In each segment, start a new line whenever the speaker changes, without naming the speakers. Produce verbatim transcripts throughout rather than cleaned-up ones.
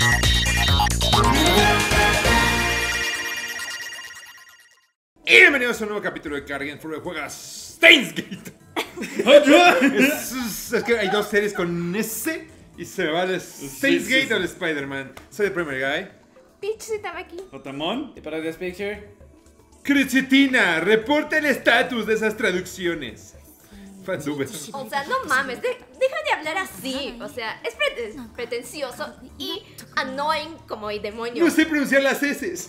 Y bienvenidos a un nuevo capítulo de Carguen Fury Juegas Steins Gate. es, es, es que hay dos series con S y se va el Steins Gate sí, sí, sí. o el Spider-Man. Soy el primer guy.
Peach estaba aquí.
Otamón.
Y para The Picture.
Cricitina, reporta el estatus de esas traducciones. Fansubes.
O sea, no mames, de, deja de hablar así. O sea, es pre pretencioso y annoying como el demonio.
No sé pronunciar las S.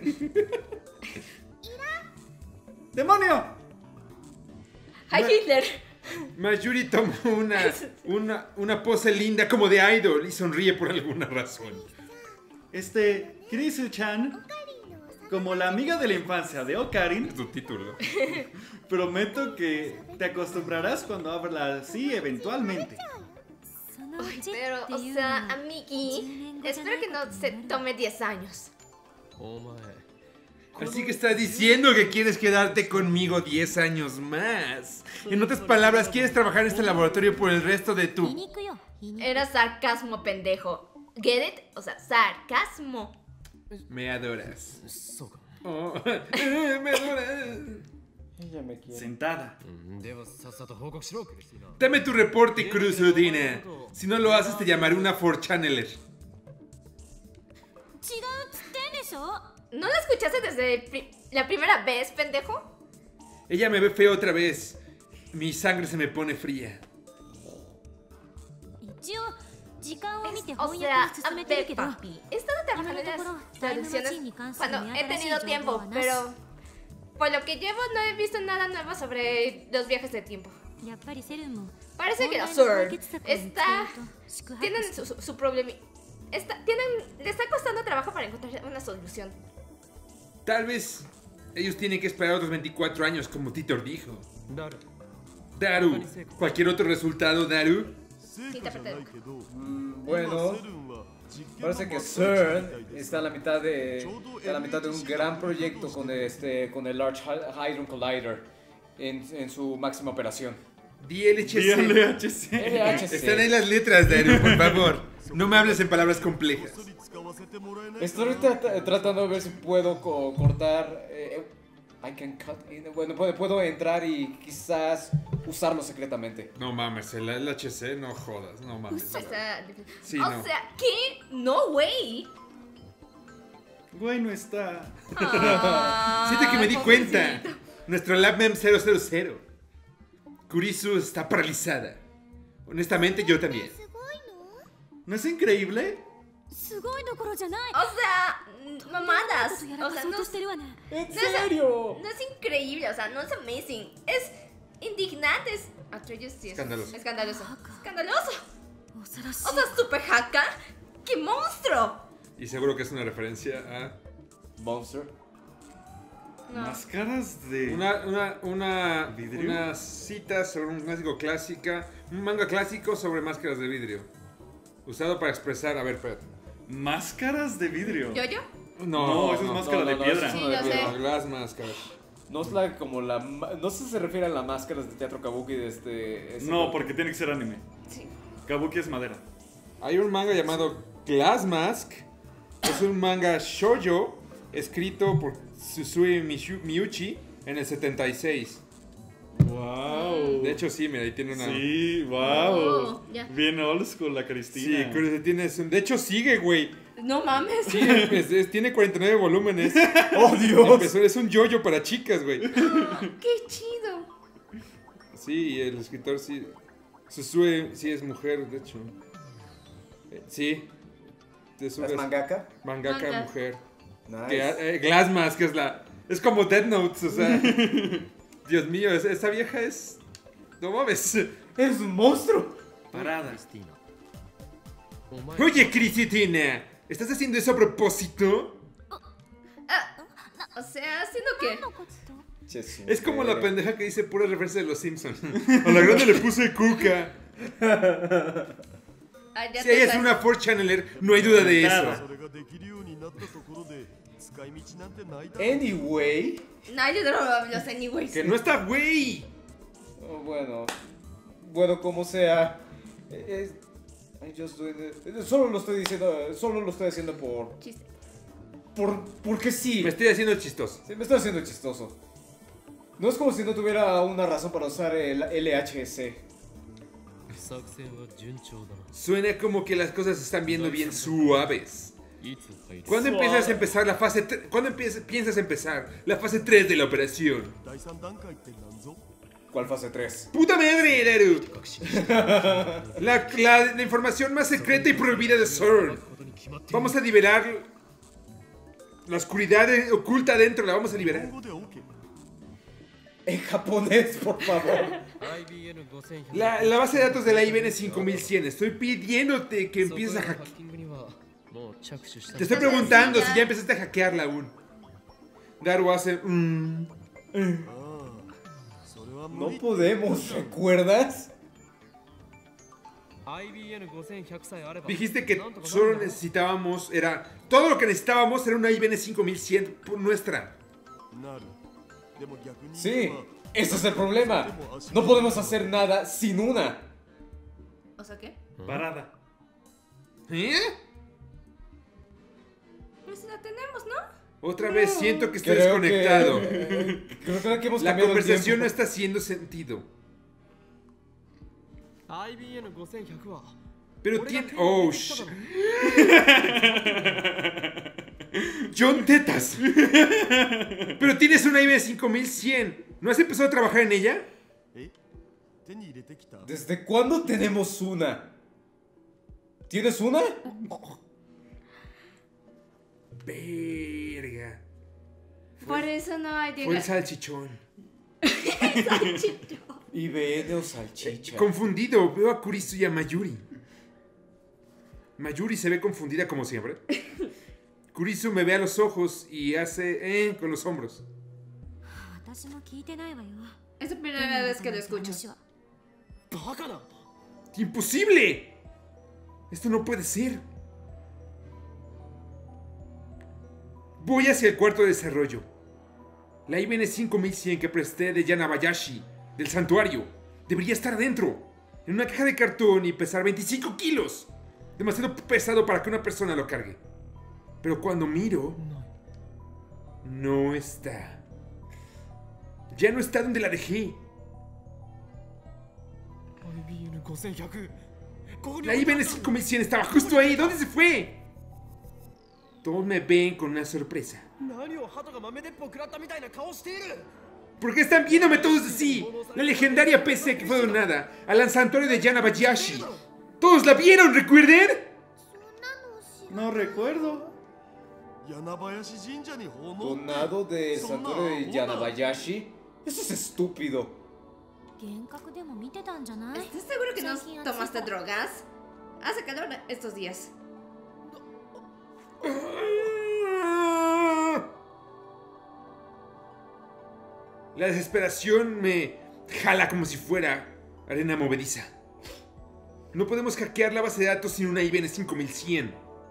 ¡Demonio!
¡Hi, Hitler!
Mayuri toma una, una, una pose linda como de idol y sonríe por alguna razón.
Este, Kirisu-chan, como la amiga de la infancia de Ocarin,
es tu título.
Prometo que te acostumbrarás cuando habla así eventualmente.
Ay, pero, o sea, amigui, espero que no se tome diez años.
Así que estás diciendo que quieres quedarte conmigo diez años más. En otras palabras, ¿quieres trabajar en este laboratorio por el resto de tu...?
Era sarcasmo, pendejo. ¿Get it? O sea, sarcasmo.
Me adoras. Oh, me adoras.
Ella me quiere.
Sentada.
Dame tu reporte, Cruzudina. Si no lo haces, te llamaré una four channeler.
¿No la escuchaste desde pri la primera vez, pendejo?
Ella me ve feo otra vez. Mi sangre se me pone fría.
Es, o sea, a ver, papi, he estado trabajando en las traducciones cuando he tenido tiempo, pero por lo que llevo no he visto nada nuevo sobre los viajes de tiempo. Parece que los Sur está... tienen su, su, su problema. Está, tienen, le está costando trabajo para encontrar una solución.
Tal vez ellos tienen que esperar otros veinticuatro años, como Titor dijo. Daru, ¿cualquier otro resultado, Daru?
Sí, te apreté.
Mm, bueno, parece que CERN está a la mitad de, a la mitad de un gran proyecto con este, con el Large Hadron Collider en, en su máxima operación.
D L H C.
D L H C.
L H C.
Están ahí las letras, Daru, por favor. No me hables en palabras complejas.
Estoy tra tratando de ver si puedo co cortar. Eh, I can cut in, bueno, puedo, puedo entrar y quizás usarlo secretamente.
No mames, el L H C, no jodas, no mames.
O sea,
Sí,
o
no.
sea, ¿qué? No way.
Güey, no está.
Ah,
Siente que me di
pobrecito.
cuenta. Nuestro LabMem cero cero cero. Kurisu está paralizada. Honestamente, yo también.
¿No es increíble?
O sea, mamadas. O sea, no,
¿En
no
serio?
Es, no es increíble, o sea, no es amazing. Es indignante. Es Atreus sí es
Escandaloso.
Escandaloso. Escandaloso. O sea, super haka. ¡Qué monstruo!
Y seguro que es una referencia a...
Monster.
No.
Máscaras de...
Una, una, una,
¿Vidrio?
una cita sobre un clásico clásica, un manga clásico sobre máscaras de vidrio. Usado para expresar, a ver, espérate.
Máscaras de vidrio.
¿Yo, yo?
No, eso es máscara
no,
de
no,
piedra.
eso es
Sí,
una
yo
de
sé.
piedra.
No, las máscaras.
No es la como la no sé si se refiere a las máscaras de teatro kabuki de este ese-
No, porque tiene que ser anime.
Sí.
Kabuki es madera.
Hay un manga llamado Glass Mask. Es un manga shoujo escrito por Susui Mishu- Miyuchi en el setenta y seis.
Wow.
De hecho, sí, mira, ahí tiene una...
Sí, wow.
Oh, ya.
Bien old school la
Sí,
Cristina.
pero tiene... De hecho, sigue, güey.
No mames.
Sí, es- es- tiene cuarenta y nueve volúmenes.
¡Oh, Dios!
Empezó- es un yoyo para chicas, güey.
¡Qué chido!
Sí, el escritor sí... Susue sí es mujer, de hecho. Eh, Sí. Susue
¿Es mangaka?
Mangaka
Manga.
mujer.
Nice.
Que, eh, Glass Mask es la... Es como Death Notes, o sea... Dios mío, esa, esa vieja es... No mames.
¡Es un monstruo!
Parada.
Oye, Crisitina, ¿estás haciendo eso a propósito?
Ah, o sea, ¿haciendo qué?
Che,
Es como la
eh,
pendeja que dice pura referencia de los Simpsons. A la grande le puse cuca.
Ah, ya
Si
te
ella es
sal-
una four channeler, no hay duda de eso.
Anyway,
No, yo no los anyways.
Que no está, güey.
oh, bueno, bueno como sea, eh, eh, I'm just doing it. Solo lo estoy diciendo, solo lo estoy haciendo por...
Chiste.
Por, porque sí.
Me estoy haciendo chistoso.
Sí, me estoy haciendo chistoso. No es como si no tuviera una razón para usar el L H S.
Suena como que las cosas se están viendo bien suaves. ¿Cuándo empiezas a empezar la fase tre- ¿Cuándo empiezas, piensas empezar la fase tres de la operación?
¿Cuál fase tres?
¡Puta madre, Daru! La, la, la información más secreta y prohibida de CERN. Vamos a liberar la oscuridad oculta adentro, la vamos a liberar.
En japonés, por favor.
La, la base de datos de la I B N cinco mil cien. Estoy pidiéndote que empieces a hackear. Te estoy preguntando si ya empezaste a hackearla aún. Daru hace... Mm, eh.
No podemos, ¿recuerdas?
Dijiste que solo necesitábamos... Era... Todo lo que necesitábamos era una I B N cinco mil cien por nuestra.
Sí, ese es el problema. No podemos hacer nada sin una.
¿O sea qué?
Parada.
¿Eh?
Pues la tenemos, ¿no?
Otra vez siento que estoy
Creo
desconectado.
que- Creo, creo que hemos
La
cambiado el
conversación no
tiempo.
está haciendo sentido. Pero tiene... Oh, sh... John Tetas. Pero tienes una I B N cinco mil cien. ¿No has empezado a trabajar en ella?
¿Desde cuándo tenemos una? ¿Tienes una?
Verga.
Por eso no hay
Fue el salchichón.
I B N o salchicha.
Confundido, veo a Kurisu y a Mayuri. Mayuri se ve confundida como siempre. Kurisu me ve a los ojos y hace eh con los hombros.
Es la primera vez que lo escucho.
¡Imposible! Esto no puede ser. Voy hacia el cuarto de desarrollo. La I B N cinco mil cien que presté de Yanabayashi, del santuario, debería estar adentro, en una caja de cartón y pesar veinticinco kilos. Demasiado pesado para que una persona lo cargue. Pero cuando miro, no está. Ya no está donde la dejé. La I B N cinco mil cien estaba justo ahí. ¿Dónde se fue? Todos me ven con una sorpresa. ¿Por qué están viéndome todos así? La legendaria P C que fue donada al santuario de Yanabayashi. ¡Todos la vieron, recuerden!
No recuerdo.
¿Donado del santuario de Yanabayashi? Eso es estúpido.
¿Estás seguro que no tomaste drogas? Hace calor estos días.
La desesperación me jala como si fuera arena movediza. No podemos hackear la base de datos sin una I B N cinco mil cien.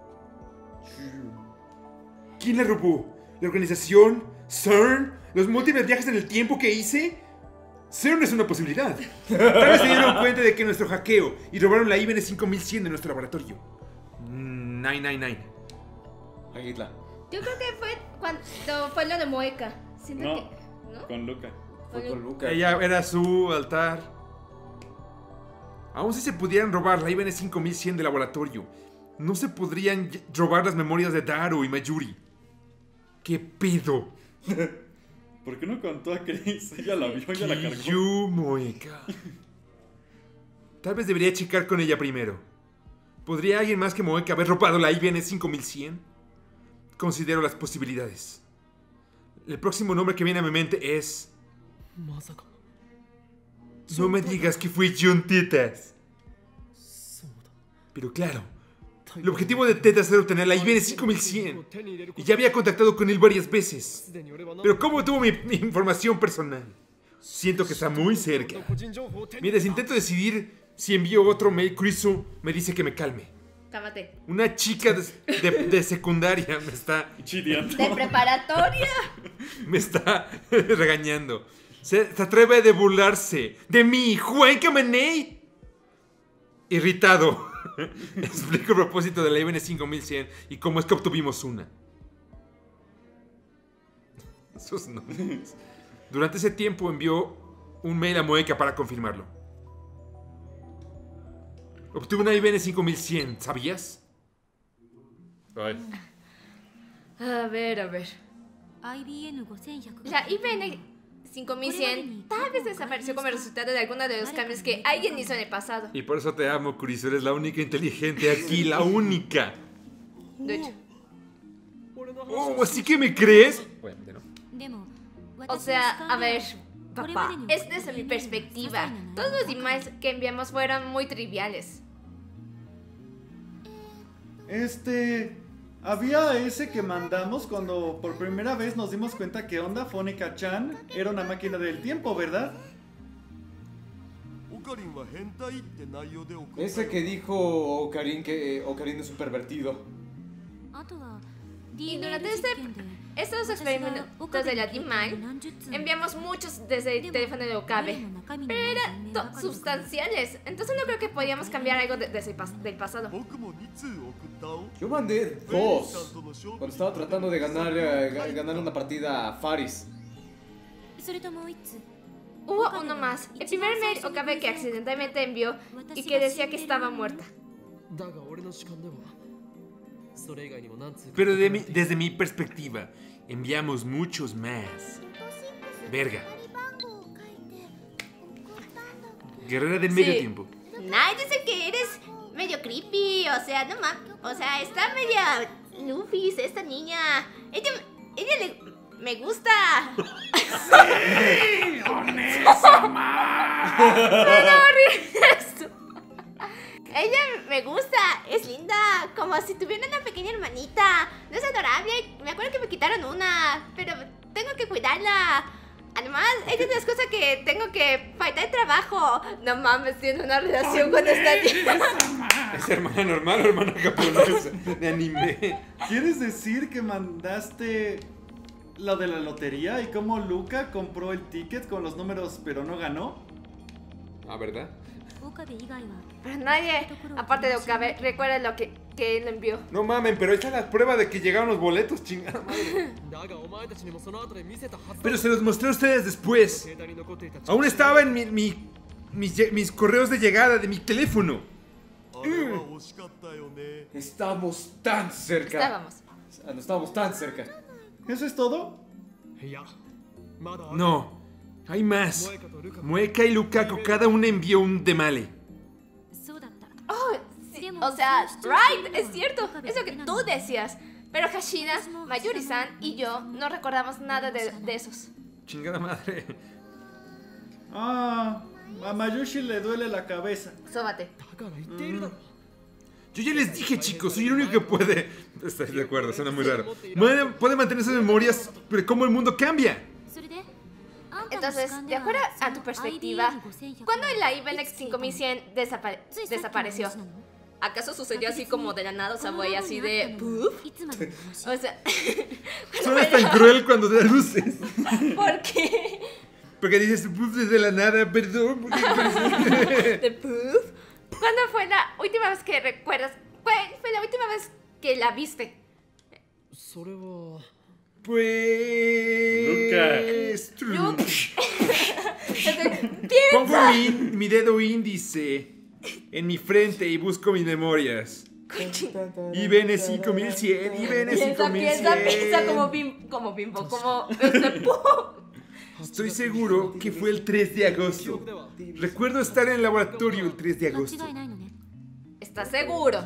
¿Quién la robó? ¿La organización? ¿CERN? ¿Los múltiples viajes en el tiempo que hice? CERN es una posibilidad. Tal vez se dieron cuenta de que nuestro hackeo y robaron la I B N cinco mil cien de nuestro laboratorio. nueve nueve nueve.
Aguitla.
Yo creo que fue cuando fue lo de Moeka. Siento
No,
que. ¿No?
con Luca.
Fue con Luca.
Ella era su altar. Aún si se pudieran robar la I B N cinco mil cien del laboratorio, no se podrían y- robar las memorias de Daru y Mayuri. ¿Qué pedo?
¿Por qué no contó a Chris? Ella la vio, ella la cargó.
Kiyu Moeka. Tal vez debería checar con ella primero. ¿Podría alguien más que Moeka haber robado la I B N cinco mil cien? Considero las posibilidades. El próximo nombre que viene a mi mente es... No me digas que fue John Tetas. Pero claro, el objetivo de Tetas era obtener la I B N cinco mil cien. Y ya había contactado con él varias veces. Pero ¿cómo tuvo mi, mi información personal? Siento que está muy cerca. Mientras intento decidir si envío otro mail, Kurisu me dice que me calme.
Cámate.
Una chica de, de- de secundaria me está,
Chideando.
De preparatoria.
me está regañando. Se, se atreve de burlarse de mí, Juan Camaney. Irritado. Explico el propósito de la I B N cinco mil cien y cómo es que obtuvimos una. Esos nombres. Durante ese tiempo envió un mail a Moeka para confirmarlo. Obtuve una I B N cinco mil cien, ¿sabías? Ay.
A ver, a ver. La I B N cinco mil cien tal vez desapareció como resultado de alguno de los cambios que alguien hizo en el pasado.
Y por eso te amo, Kurisu. Eres la única inteligente aquí, la única.
De hecho.
Oh, ¿así que me crees? Bueno, no.
O sea, a ver, papá, es desde mi perspectiva. Todos los emails que enviamos fueron muy triviales.
Este... Había ese que mandamos cuando por primera vez nos dimos cuenta que Onda Fónica-chan era una máquina del tiempo, ¿verdad?
Ese que dijo Ocarin que eh, Ocarin es un pervertido.
Y durante este, estos experimentos de la D-Mind, enviamos muchos desde el teléfono de Okabe, pero eran sustanciales, entonces no creo que podíamos cambiar algo de, desde el pas del pasado.
Yo mandé dos cuando estaba tratando de ganar, eh, ganar una partida a Faris.
Hubo uno más, el primer mail Okabe que accidentalmente envió y que decía que estaba muerta.
Pero de mi, desde mi perspectiva, enviamos muchos más. Verga. Guerrera del medio
Sí.
tiempo.
Nah, dice que eres medio creepy, o sea, no mames, o sea, está media Lufis esta niña. Ella, ella le, me gusta.
¡Sí! ¡Onésima!
Suena horrible esto. Ella me gusta, es linda, como si tuviera una pequeña hermanita. No es adorable, me acuerdo que me quitaron una, pero tengo que cuidarla. Además, ella es una excusa que tengo que faltar el trabajo. No mames, tiene una relación con esta niña.
¿Es hermana normal o hermana japonesa de anime?
¿Quieres decir que mandaste lo de la lotería y cómo Luca compró el ticket con los números pero no ganó?
Ah, ¿verdad?
Pero nadie, aparte de Okabe, recuerda lo que, que él envió.
No mamen, pero ahí está la prueba de que llegaron los boletos, chingada madre. Pero se los mostré a ustedes después. Aún estaba en mi, mi, mis, mis correos de llegada de mi teléfono.
Estamos tan cerca.
Estábamos.
Ah, no estábamos tan cerca.
¿Eso es todo?
No, hay más. Moeka y Lukaku cada una envió un demale.
Oh, sí, o sea, right, es cierto, es lo que tú decías. Pero Hashina, Mayuri-san y yo no recordamos nada de, de esos.
Chingada madre.
Ah, a Mayushi le duele la cabeza.
Sóbate.
Yo ya les dije, chicos, soy el único que puede. Estoy de acuerdo, suena muy raro. Puede, puede mantener esas memorias, pero cómo el mundo cambia.
Entonces, de acuerdo a tu perspectiva, ¿cuándo la I B N cinco mil cien desapare desapareció? ¿Acaso sucedió así como de la nada, o sea, voy así de... ¿Puff? O sea...
Suena tan cruel cuando da luces.
¿Por qué?
Porque dices puff desde la nada, perdón.
¿De puff? ¿Cuándo fue la última vez que recuerdas? ¿Cuál fue la última vez que la viste?
Pues...
Luca.
Pongo mi, mi dedo índice en mi frente y busco mis memorias. I B N cinco mil cien, I B N cinco
Piensa,
mil
piensa,
cien.
piensa como bim, como bimbo, como este puff.
Estoy seguro que fue el tres de agosto. Recuerdo estar en el laboratorio el tres de agosto.
¿Estás seguro?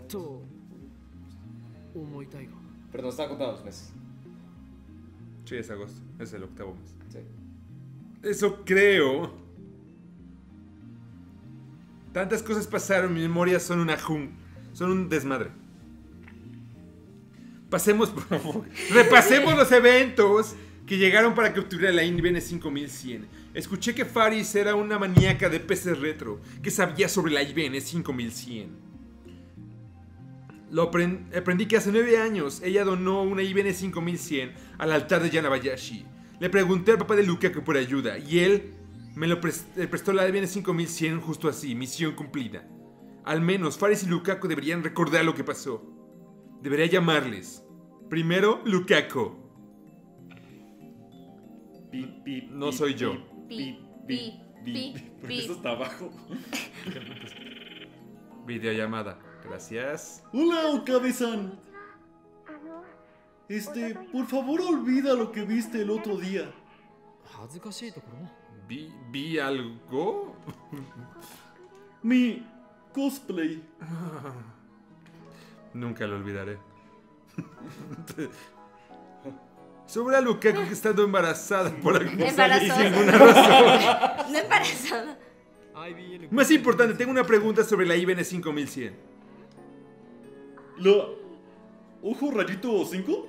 Pero nos está contando los meses.
Sí, es agosto. Es el octavo mes.
Sí.
Eso creo. Tantas cosas pasaron, mis memorias son una jun... Son un desmadre. Pasemos, por favor. Repasemos los eventos que llegaron para que obtuviera la I B N cinco mil cien. Escuché que Faris era una maníaca de peces retro que sabía sobre la I B N cinco mil cien. Lo aprend aprendí que hace nueve años ella donó una I B N cinco mil cien al altar de Yanabayashi. Le pregunté al papá de Lukaku por ayuda y él me lo prest le prestó la I B N cinco mil cien justo así, misión cumplida. Al menos Faris y Lukaku deberían recordar lo que pasó. Debería llamarles. Primero, Lukaku.
Pi, pi,
No
pi,
soy yo.
Pi, pi, pi, pi.
pi.
Eso está abajo.
Videollamada. Gracias.
Hola, Okabe-san. Este, por favor olvida lo que viste el otro día.
¿Vi, vi algo?
Mi cosplay.
Nunca lo olvidaré. Sobre a Lukaku que estando embarazada por alguna
Embarazosa.
ninguna razón.
No embarazada.
Más importante, tengo una pregunta sobre la I B N cinco mil cien.
¿La ojo rayito cinco?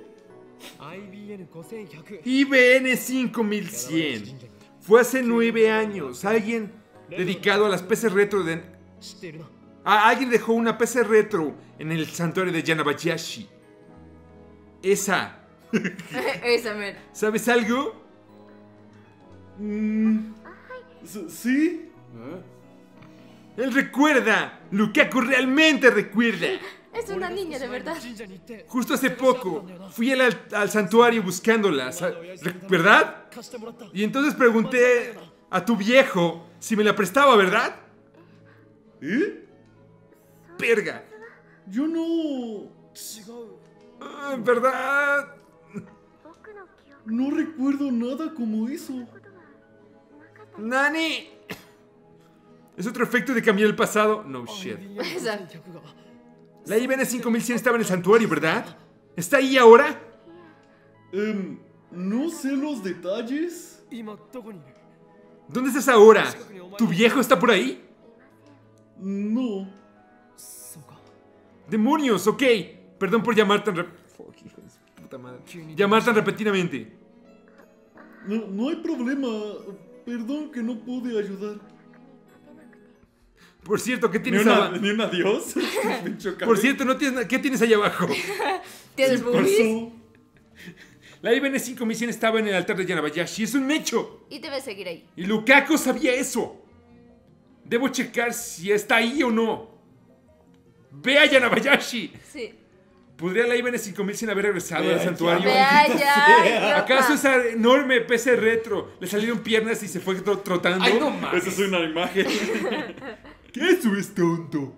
I B N cinco mil cien. Fue hace nueve años. Alguien dedicado a las P C retro de... Ah, alguien dejó una P C retro en el santuario de Yanabayashi. Esa.
Esa, man.
¿Sabes algo?
Mm, s- ¿Sí?
Él recuerda. Lukaku realmente recuerda.
Es una niña, de verdad.
Justo hace poco fui al, al santuario buscándola, sa- re- ¿verdad? Y entonces pregunté a tu viejo si me la prestaba, ¿verdad?
¿Eh?
Perga.
Yo no...
Ah, ¿verdad?
No recuerdo nada como eso.
Nani. ¿Es otro efecto de cambiar el pasado? No shit.
Esa.
La I B N cinco mil cien estaba en el santuario, ¿verdad? ¿Está ahí ahora?
Em, no sé los detalles.
¿Dónde estás ahora? ¿Tu viejo está por ahí?
No.
¡Demonios! Ok. Perdón por llamar tan rep- Fuck, hijo de su puta madre. Llamar tan repentinamente.
No, no hay problema. Perdón que no pude ayudar.
Por cierto, ¿qué
¿Ni
tienes
una,
abajo?
ni un adiós? Pinche Okabe.
Por cierto, ¿no tienes na- ¿qué tienes ahí abajo?
¿Tienes
¿Qué
boobies?
pasó?
La I B N cinco mil cien estaba en el altar de Yanabayashi. Es un hecho.
Y debes seguir ahí.
Y Lukaku sabía eso. Debo checar si está ahí o no. Ve a Yanabayashi.
Sí.
¿Podría la I B N cinco mil cien haber regresado
Ve
al
allá.
santuario?
Ve allá, idiota.
¿Acaso esa enorme P C retro le salieron piernas y se fue tro- trotando?
Ay, no mames.
Esa es una imagen.
¿Qué eso es tonto?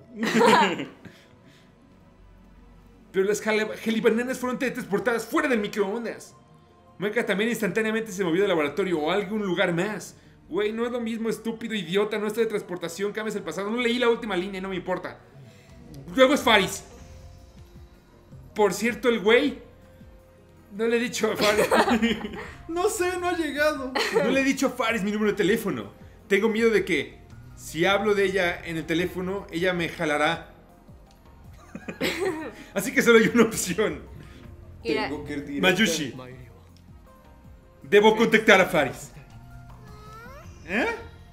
Pero las jale- gelibananas fueron teletransportadas fuera del microondas. Mecha también instantáneamente se movió del laboratorio o a algún lugar más. Güey, no es lo mismo, estúpido, idiota, no es de transportación, cambias el pasado. No leí la última línea y no me importa. Luego es Faris. Por cierto, el güey... No le he dicho a Faris...
No sé, no ha llegado.
No le he dicho a Faris mi número de teléfono. Tengo miedo de que si hablo de ella en el teléfono, ella me jalará. Así que solo hay una opción.
Mira,
Tengo que ir directo.
Mayushi. Debo contactar a Faris.
¿Eh?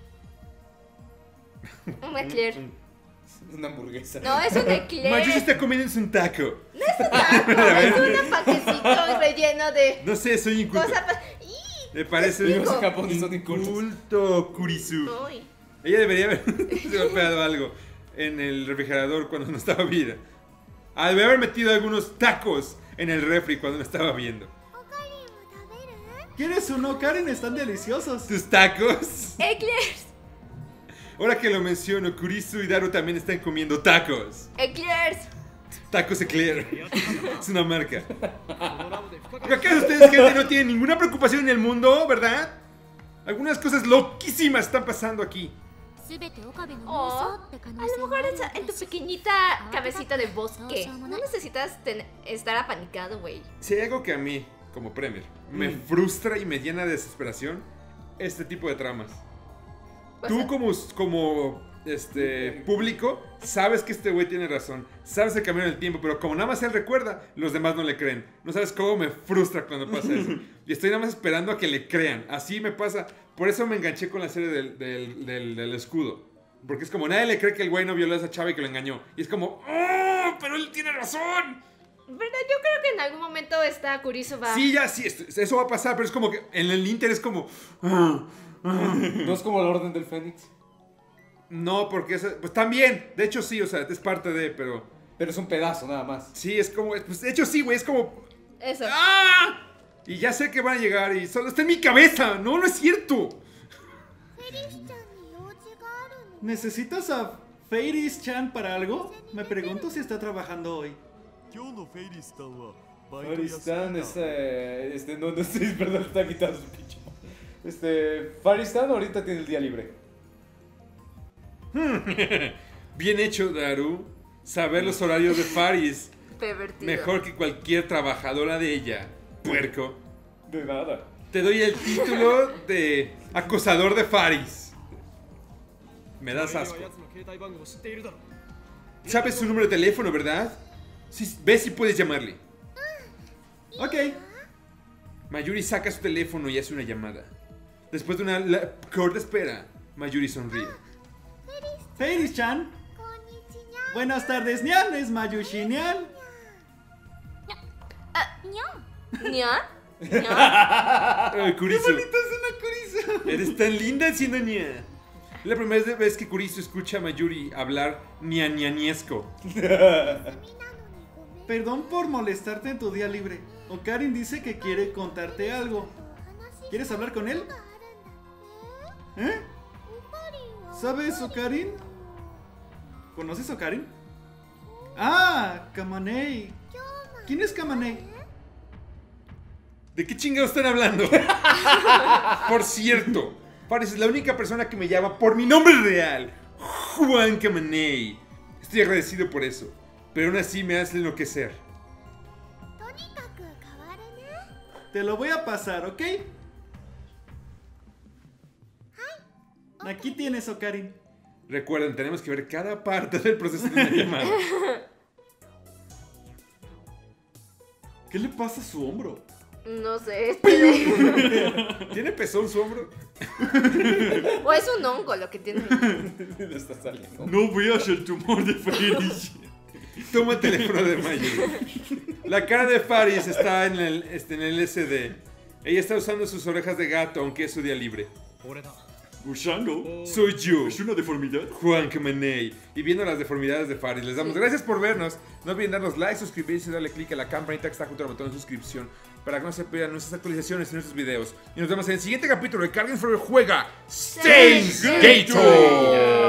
un eclair.
Una hamburguesa.
No, es un eclair.
Mayushi está comiendo un taco.
Es un paquecito relleno de
No sé, soy inculto.
cosas. pa- ¡Ih!
Me parece
Digo.
Los japoneses son incultos.
inculto, Kurisu.
Uy.
Ella debería haber golpeado algo en el refrigerador cuando no estaba viendo. Ah, debería haber metido algunos tacos en el refri cuando me estaba viendo.
¿Quieres uno? Karen, están deliciosos.
¿Tus tacos?
Eclairs.
Ahora que lo menciono, Kurisu y Daru también están comiendo tacos.
Eclairs.
Tacos Eclair. Es una marca. ¿Pero acaso ustedes, gente, no tienen ninguna preocupación en el mundo, verdad? Algunas cosas loquísimas están pasando aquí.
Oh, a lo mejor esa- en tu pequeñita cabecita de bosque no necesitas ten- estar apanicado, güey.
Si hay algo que a mí, como Premier, me frustra y me llena de desesperación, este tipo de tramas.
O
Tú
sea,
como, como este, público, sabes que este güey tiene razón. Sabes el camino del tiempo, pero como nada más él recuerda, los demás no le creen. No sabes cómo me frustra cuando pasa eso. Y estoy nada más esperando a que le crean. Así me pasa. Por eso me enganché con la serie del, del, del, del escudo. Porque es como nadie le cree que el güey no violó a esa chava y que lo engañó. Y es como, ¡oh! Pero él tiene razón.
¿verdad? Yo creo que en algún momento esta Kurisu va.
Sí, ya, sí, esto- eso va a pasar, pero es como que en el Inter es como... "Ah, ah".
No es como la Orden del Fénix.
No, porque eso, pues también, de hecho sí, o sea, es parte de, pero...
Pero es un pedazo nada más.
Sí, es como, pues de hecho sí, güey, es como...
Eso.
¡Ah! Y ya sé que van a llegar y solo está en mi cabeza. No, no es cierto.
¿Necesitas a Fairies-chan para algo? Me pregunto si está trabajando hoy.
Faristan es, eh, este, no, no sé, perdón, está quitando su pinche. Este, Faristan ahorita tiene el día libre.
Bien hecho, Daru. Saber los horarios de Faris.
Pervertido.
Mejor que cualquier trabajadora de ella. Puerco.
De nada.
Te doy el título de acosador de Faris. Me das asco. Sabes su número de teléfono, ¿verdad? Sí, ve si puedes llamarle.
Ok.
Mayuri saca su teléfono y hace una llamada. Después de una la- corta espera, Mayuri sonríe.
Fairies-chan. Buenas tardes, Nyan. Es Mayushi Nyan.
¿Ña? ¿Ña?
Ay, Kurisu.
Es una Kurisu.
Eres tan linda siendo ña. Es la primera vez que Kurisu escucha a Mayuri hablar ñañaniesco.
Perdón por molestarte en tu día libre. Okarin dice que quiere contarte algo. ¿Quieres hablar con él? ¿Eh? ¿Sabes Okarin? ¿Conoces a Okarin? Ah, Kamanei. ¿Quién es Kamanei?
¿De qué chingados están hablando? Por cierto, Faris es la única persona que me llama por mi nombre real, Juan Kamanei. Estoy agradecido por eso, pero aún así me hace enloquecer.
Te lo voy a pasar, ¿ok? Aquí tienes, Okarin.
Recuerden, tenemos que ver cada parte del proceso de una llamada.
¿Qué le pasa a su hombro?
No sé.
¿Tiene pezón su hombro?
O es un hongo lo que tiene.
Le está saliendo.
No veas el tumor de Fairies.
Toma el teléfono de Mayuri. La cara de Faris está en el, este, en el S D. Ella está usando sus orejas de gato, aunque es su día libre.
¿Usando?
Soy yo,
¿Es una deformidad?
Juan Kamanei. Y viendo las deformidades de Faris, les damos gracias por vernos. No olviden darnos like, suscribirse y darle click a la campanita que está junto al botón de suscripción para que no se pierdan nuestras actualizaciones y nuestros videos. Y nos vemos en el siguiente capítulo de Carguen Forever Juega Steins Gate.